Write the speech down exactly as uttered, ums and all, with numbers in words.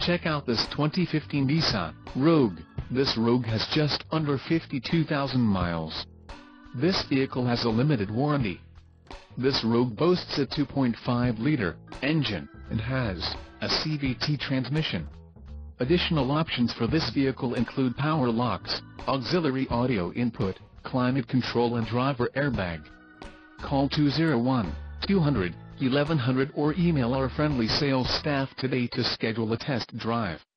Check out this twenty fifteen Nissan Rogue. This Rogue has just under fifty-two thousand miles. This vehicle has a limited warranty. This Rogue boasts a two point five liter engine and has a C V T transmission. Additional options for this vehicle include power locks, auxiliary audio input, climate control and driver airbag. Call two oh one, two hundred, eleven hundred or email our friendly sales staff today to schedule a test drive.